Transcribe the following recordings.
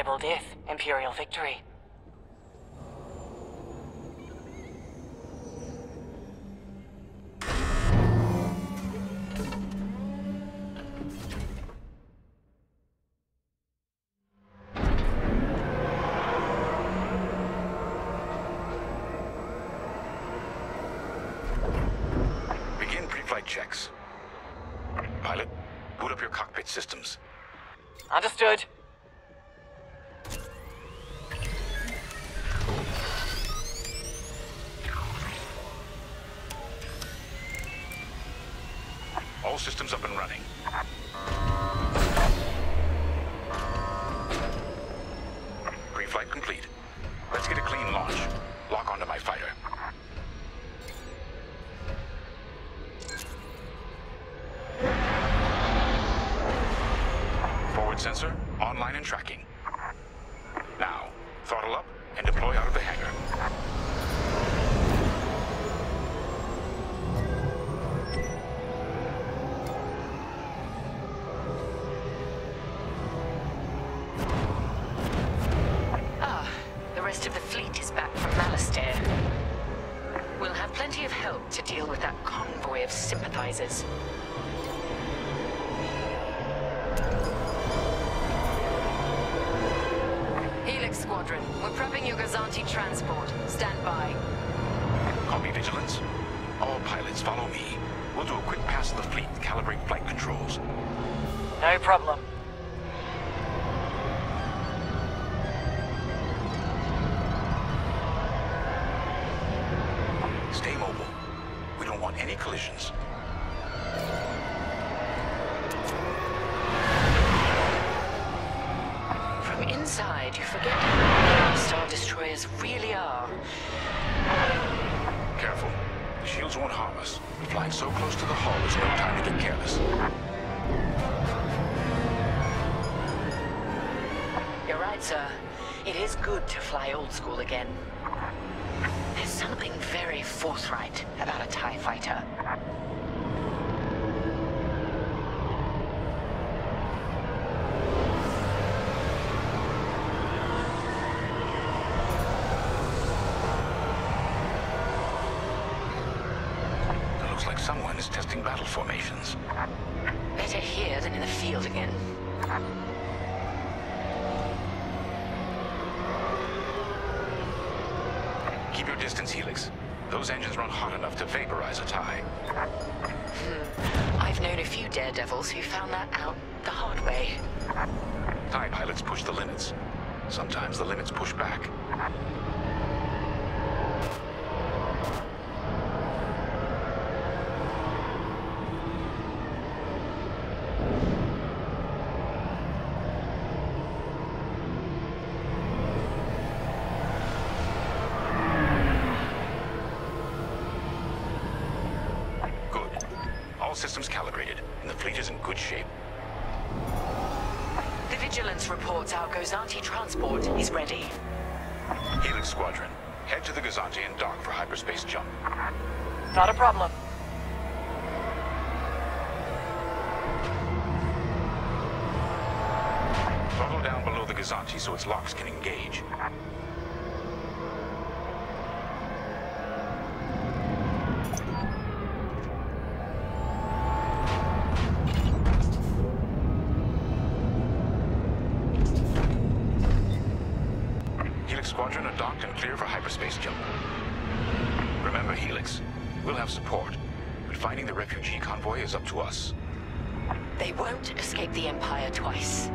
Rebel death, Imperial victory. Begin pre-flight checks. Pilot, boot up your cockpit systems. Understood. All systems up and running. Pre-flight complete. Let's get a clean launch. Lock onto my fighter. Forward sensor, online and tracking. Now, throttle up and deploy out of the hangar. The rest of the fleet is back from Malastare. We'll have plenty of help to deal with that convoy of sympathizers. Helix Squadron, we're prepping your Gazanti transport. Stand by. Copy, Vigilance. All pilots follow me. We'll do a quick pass of the fleet, calibrate flight controls. No problem. Stay mobile. We don't want any collisions. From inside, you forget how Star Destroyers really are. Careful. The shields won't harm us. Flying so close to the hull is no time to get careless. You're right, sir. It is good to fly old school again. There's something very forthright about a TIE fighter. It looks like someone is testing battle formations. Better here than in the field again. Keep your distance, Helix. Those engines run hot enough to vaporize a TIE. I've known a few daredevils who found that out the hard way. TIE pilots push the limits. Sometimes the limits push back. Good. All systems calibrated, and the fleet is in good shape. The Vigilance reports our Gozanti transport is ready. Helix Squadron, head to the Gazanti and dock for hyperspace jump. Not a problem. Throttle down below the Gazanti so its locks can engage. Helix Squadron are docked and clear for hyperspace jump. Remember, Helix, we'll have support, but finding the refugee convoy is up to us. They won't escape the Empire twice.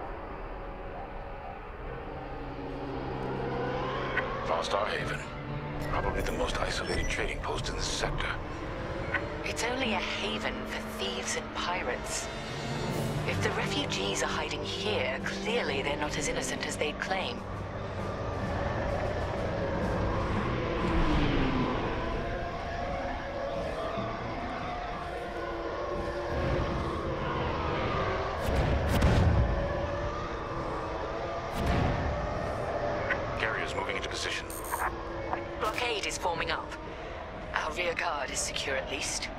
Star Haven. Probably the most isolated trading post in the sector. It's only a haven for thieves and pirates. If the refugees are hiding here, clearly they're not as innocent as they'd claim. Carrier's moving into position. Blockade is forming up. Our rear guard is secure at least.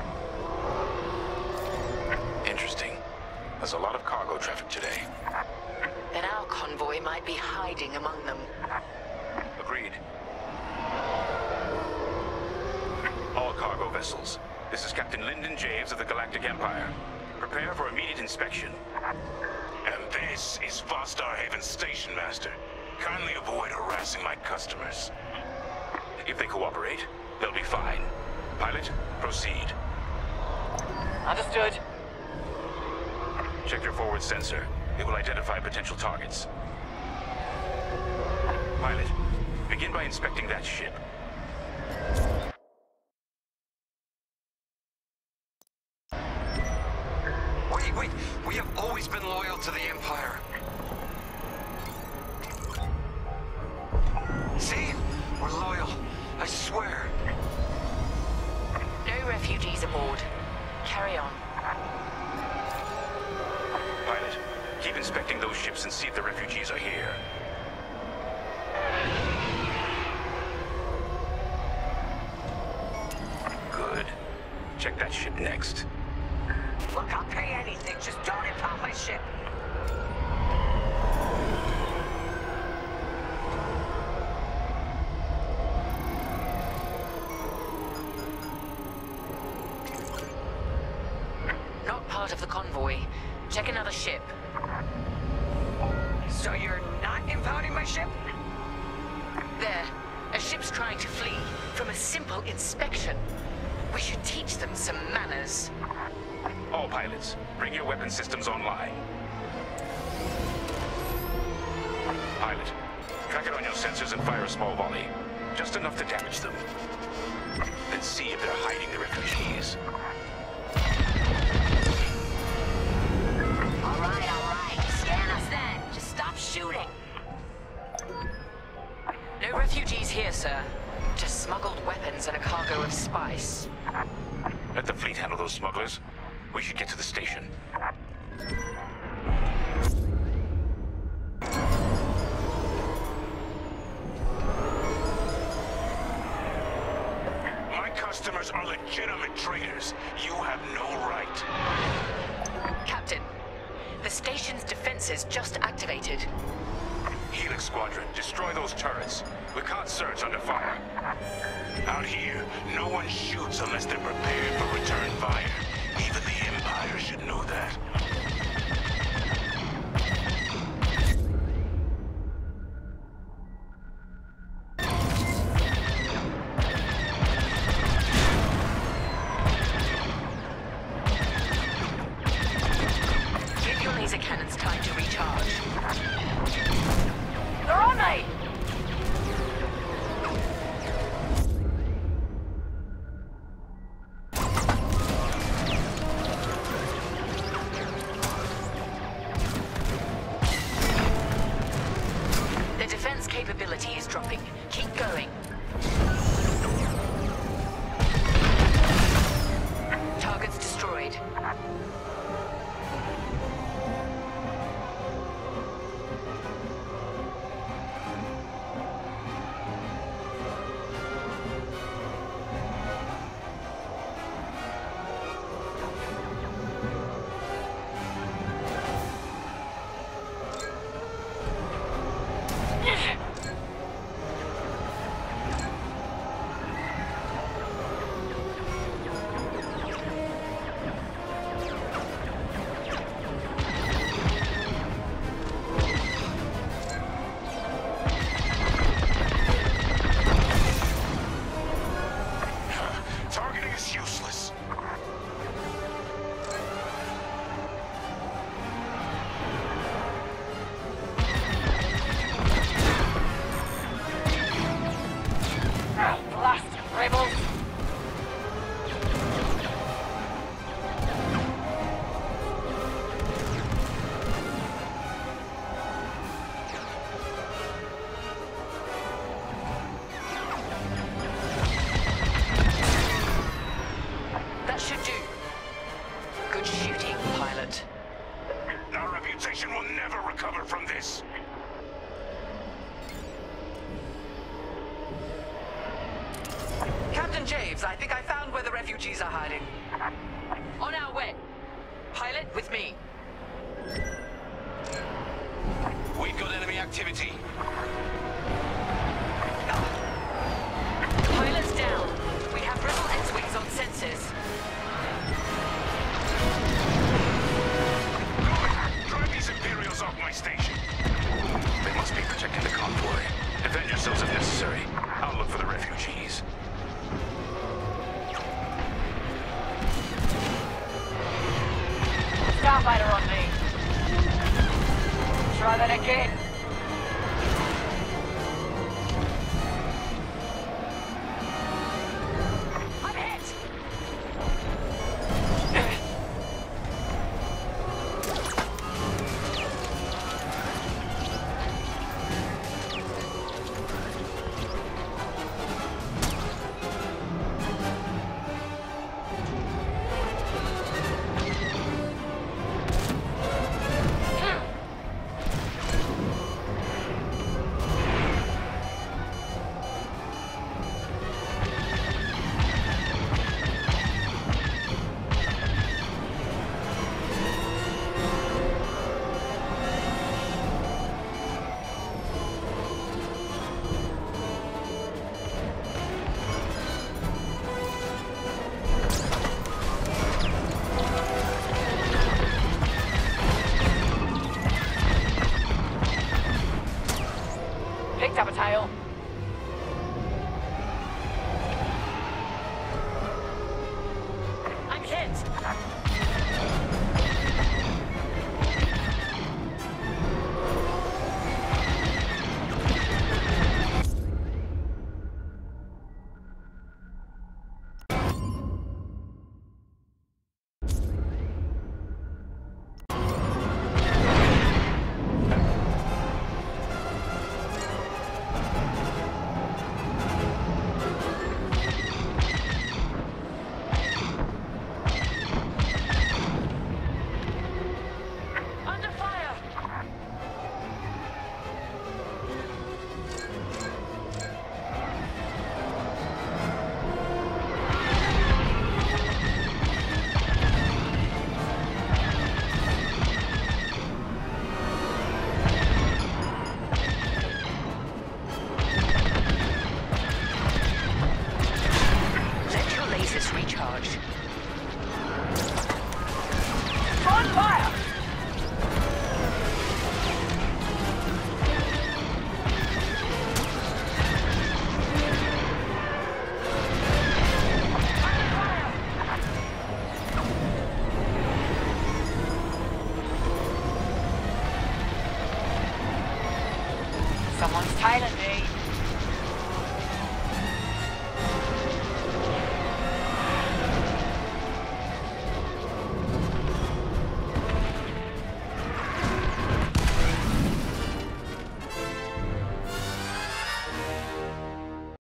Interesting. There's a lot of cargo traffic today. Then our convoy might be hiding among them. Agreed. All cargo vessels. This is Captain Lyndon Javes of the Galactic Empire. Prepare for immediate inspection. And this is Vostar Haven Station Master. Kindly avoid harassing my customers. If they cooperate, they'll be fine. Pilot, proceed. Understood. Check your forward sensor. It will identify potential targets. Pilot, begin by inspecting that ship. Wait! We have always been loyal to the Empire. See? We're loyal. I swear. No refugees aboard. Carry on. Pilot, keep inspecting those ships and see if the refugees are here. Good. Check that ship next. Look, I'll pay anything. Just don't impound my ship. Not part of the convoy. Check another ship. So you're not impounding my ship? There. A ship's trying to flee from a simple inspection. We should teach them some manners. All pilots, bring your weapon systems online. Pilot, track it on your sensors and fire a small volley. Just enough to damage them. Then see if they're hiding the refugees. All right. Scan us then. Just stop shooting. No refugees here, sir. Just smuggled weapons and a cargo of spice. Let the fleet handle those smugglers. We should get to the station. My customers are legitimate traders. You have no right. Captain, the station's defenses just activated. Helix Squadron, destroy those turrets. We can't search under fire. Out here, no one shoots unless they're prepared for return fire. Even the Empire should know that. Give your laser cannons time to recharge. They're on me! The defense capability is dropping. Keep going. Targets destroyed. cover from this. Captain Javes, I think I found where the refugees are hiding. On our way. Pilot, with me. We've got enemy activity. Pilot's down. We have rebel X-Wings on sensors. Drive these Imperials off my station. They must be protecting the convoy. Defend yourselves if necessary. I'll look for the refugees. Starfighter on me. Try that again. I'm hit. Picked up a tail. I'm hit. Recharged. On fire! Someone's tailing me.